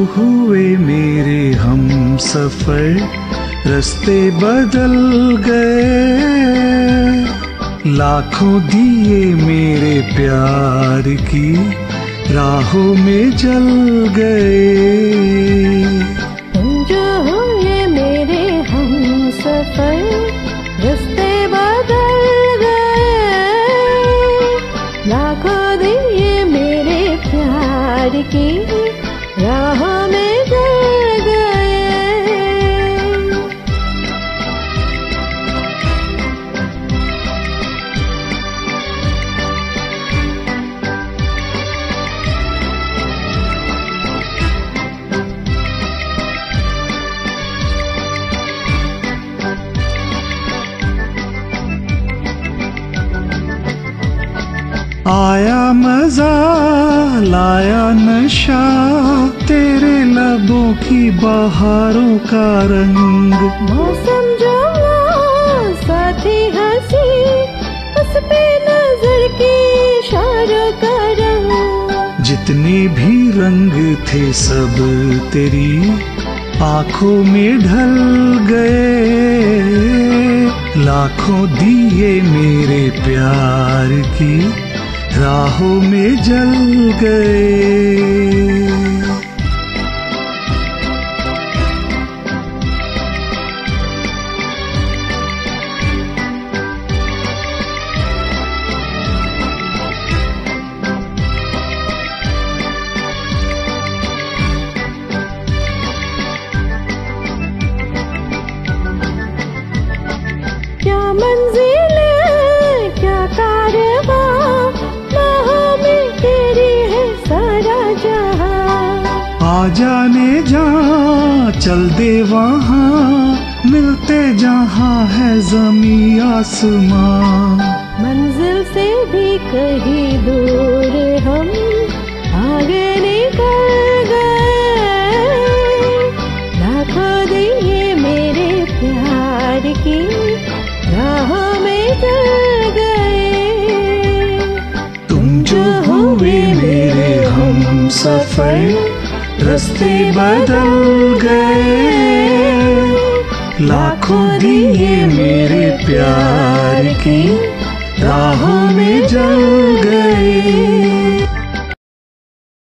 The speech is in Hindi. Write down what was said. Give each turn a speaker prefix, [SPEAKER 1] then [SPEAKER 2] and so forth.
[SPEAKER 1] हुए मेरे हम सफर, रास्ते बदल गए। लाखों दिए मेरे प्यार की राहों में जल गए।
[SPEAKER 2] तुम जो हुए मेरे हम सफर, रास्ते बदल गए। लाखों दिए मेरे प्यार की राहों में जल गए।
[SPEAKER 1] आया मजा लाया नशा, तेरे लबों की बहारों का रंग।
[SPEAKER 2] मौसम जो साथी हंसी, उस पे नजर के इशारों का रंग।
[SPEAKER 1] जितने भी रंग थे सब तेरी आंखों में ढल गए। लाखों दिए मेरे प्यार की राहों में जल गए।
[SPEAKER 2] क्या मंजिल क्या कारवां, बाहों में तेरी है सारा जहां।
[SPEAKER 1] आ जाने जहाँ चल दे वहाँ, मिलते जहाँ है ज़मीं आसमां।
[SPEAKER 2] मंजिल से भी कहीं दूर हम आगे निकल गए। लाखों दिए मेरे प्यार की राहों में जल गए।
[SPEAKER 1] तुम जो हुए मेरे हम सफर, रास्ते बदल गए। लाखों दिए मेरे प्यार की